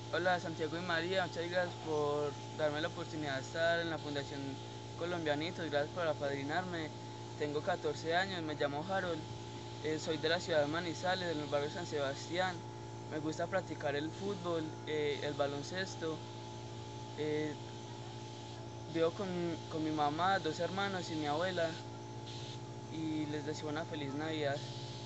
Hola Santiago y María, muchas gracias por darme la oportunidad de estar en la Fundación Colombianitos, gracias por apadrinarme. Tengo 14 años, me llamo Jarol, soy de la ciudad de Manizales, del barrio San Sebastián. Me gusta practicar el fútbol, el baloncesto. eh, Vivo con mi mamá, dos hermanos y mi abuela y les deseo una feliz Navidad.